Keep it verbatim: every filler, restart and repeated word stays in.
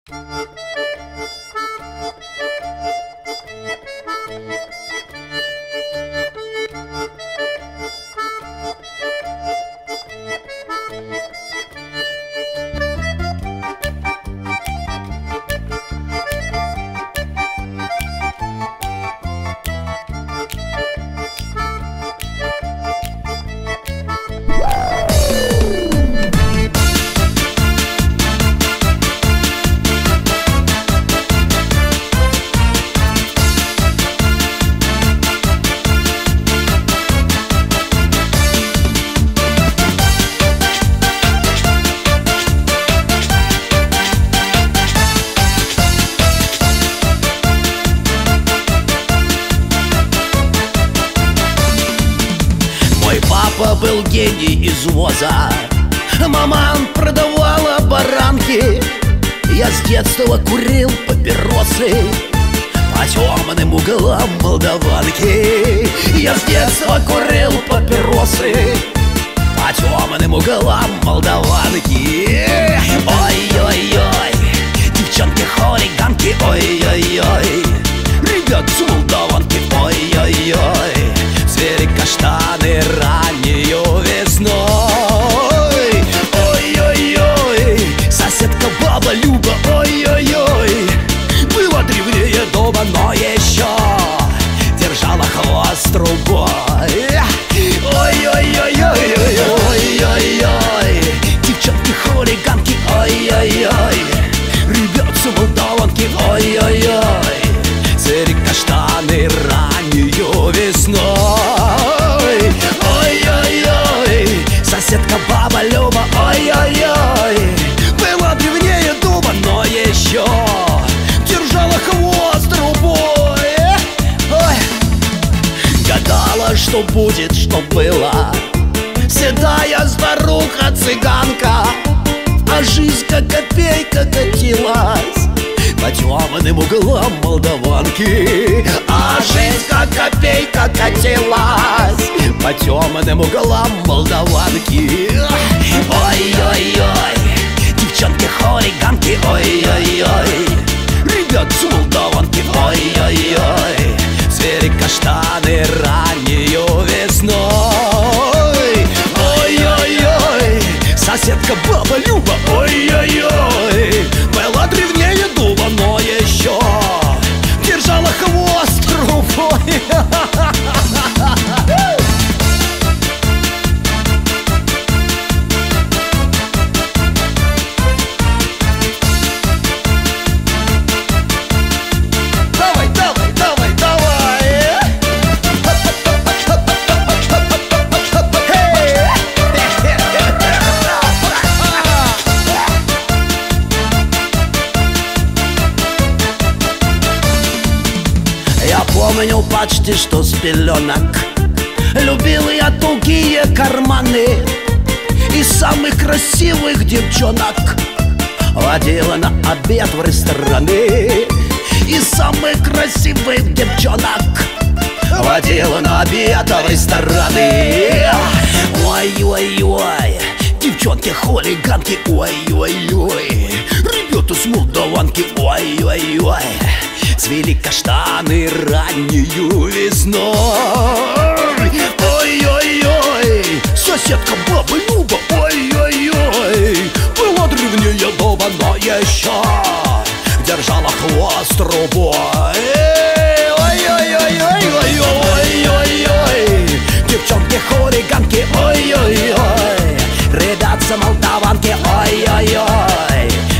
Папа был гений извоза, маман продавала баранки. Я с детства курил папиросы по темным углам Молдаванки. Я с детства курил папиросы по темным углам Молдаванки. Ой-ой-ой, девчонки-хулиганки, ой-ой-ой, ребят с Молдаванки, ой-ой-ой, звери каштаны раннею весной. Ой-ой-ой, соседка баба Люба, ой-ой-ой, была древнее дома, но еще держала хвост трубой. Ой-ой-ой-ой-ой, ой-ой-ой, девчонки-хулиганки, ой-ой-ой, ребят с Молдаванки, ой-ой-ой, звери каштаны раннею весной. Ой-ой-ой, соседка баба Люба, ой-ой-ой, была древнее дуба, но еще держала хвост трубой. Ой. Гадала, что будет, что было, седая старуха-цыганка, а жизнь как копейка катилась по темным углам Молдаванки. А жизнь как копейка катилась по темным углам Молдаванки. Ой-ой-ой, девчонки-хулиганки, ой-ой-ой, ребят с Молдаванки, ой-ой-ой, звери каштаны раннею весной. Ой-ой-ой, соседка баба Люба, ой-ой-ой, была древнее дуба, но еще держала хвост трубой. Давай, давай, давай, давай. Я помню почти что с пеленок, любил я тугие карманы и самых красивых девчонок водила на обед в рестораны. И самых красивых девчонок водила на обед в рестораны. Ой-ой-ой, девчонки-хулиганки, ой-ой-ой, ребята с Молдаванки, ой-ой-ой, цвели каштаны раннею весной. Ой-ой-ой, соседка баба Люба, ой-ой-ой, была древнее дома, но еще держала хвост трубой. Ой-ой-ой-ой-ой-ой, девчонки-хулиганки, ой-ой-ой, ребят с Молдаванки, ой-ой-ой,